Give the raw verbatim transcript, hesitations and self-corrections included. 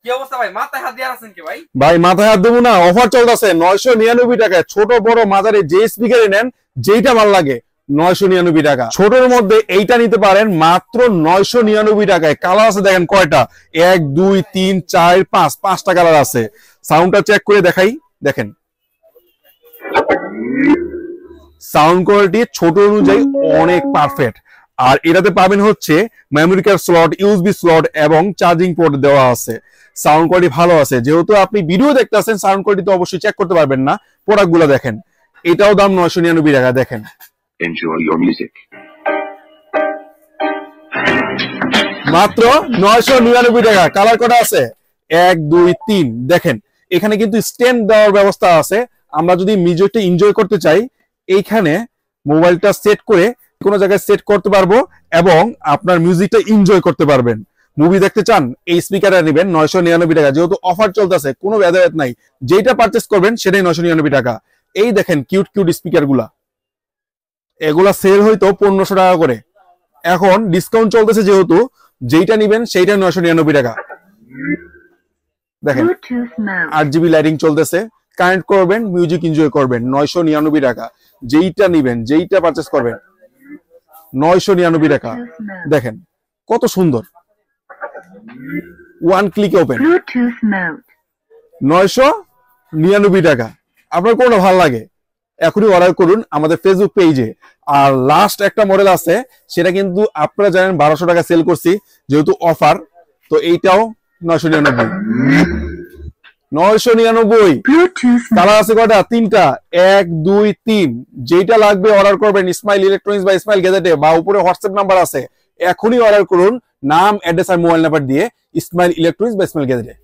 কি অবস্থা ভাই, মাথায় হাত দিয়ে আছেন কি ভাই? ভাই মাথায় হাত দেবো না, অফার চলতেছে নয়শো নিরানব্বই টাকায়। ছোট বড় মাঝারি যে স্পিকারে নেন, যেইটা ভালো লাগে নয়শো নিরানব্বই টাকা। ছোটর মধ্যে এইটা নিতে পারেন মাত্র নয়শো নিরানব্বই টাকায়। কালার আছে দেখেন কয়টা, এক দুই তিন চার পাঁচ, পাঁচটা কালার আছে। সাউন্ডটা চেক করে দেখাই, দেখেন সাউন্ড কোয়ালিটি ছোট অনুযায়ী অনেক পারফেক্ট। আর এটাতে পাবেন হচ্ছে memory card slot, USB slot এবং চার্জিং পোর্ট দেওয়া আছে। সাউন্ড কোয়ালিটি ভালো আছে। যেহেতু আপনি ভিডিও দেখতেছেন, সাউন্ড কোয়ালিটি তো অবশ্যই চেক করতে পারবেন না। প্রোডাক্টগুলো দেখেন, এটাও দাম নয়শো নিরানব্বই টাকা। দেখেন মাত্র নয়শো নিরানব্বই টাকা। কালার কটা আছে, এক দুই তিন। দেখেন এখানে কিন্তু স্ট্যান্ড দেওয়ার ব্যবস্থা আছে। আমরা যদি মিউজিকটা এনজয় করতে চাই, এইখানে মোবাইলটা সেট করে কোনো জায়গায় সেট করতে পারবো এবং আপনার মিউজিকটা এনজয় করতে পারবেন। মুভি দেখতে চান, এই স্পিকারটা নেবেন নয়শো নিরানব্বই টাকা। যেহেতু অফার চলতেছে, কোনো ভেদাভেদ নাই, যেটা পারচেস করবেন সেটাই নয়শো নিরানব্বই টাকা। এই দেখেন কিউট কিউট স্পিকার গুলা, এগুলা সেল হইতো পনেরোশো টাকা করে, এখন ডিসকাউন্ট চলতেছে যেহেতু যেইটা নিবেন সেইটা নয়শো নিরানব্বই টাকা। দেখেন আট জিবি লাইটিং চলতেছে, কানেক্ট করবেন, মিউজিক এনজয় করবেন, নয়শো নিরানব্বই টাকা। যেইটা নিবেন, যেইটা পারচেস করবেন নয়শো নিরানব্বই টাকা। দেখেন কত সুন্দর, ওয়ান ক্লিক ওপেন, নয়শো নিরানব্বই টাকা। আপনার কোনটা ভালো লাগে এখনই অর্ডার করুন আমাদের ফেসবুক পেজে। আর লাস্ট একটা মডেল আছে, সেটা কিন্তু আপনারা জানেন বারোশো টাকা সেল করছি, যেহেতু অফার, তো এইটাও নয়শো নিরানব্বই। নয়শো নিরানব্বই। কালার আছে কয়টা, তিনটা, এক দুই তিন। যেটা লাগবে অর্ডার করবেন ইসমাইল ইলেকট্রনিক্স বা ইসমাইল গ্যাজেটে, বা উপরে হোয়াটসঅ্যাপ নাম্বার আছে, এখনই অর্ডার করুন নাম, অ্যাড্রেস আর মোবাইল নাম্বার দিয়ে ইসমাইল ইলেকট্রনিক্স বা ইসমাইল গ্যাজেটে।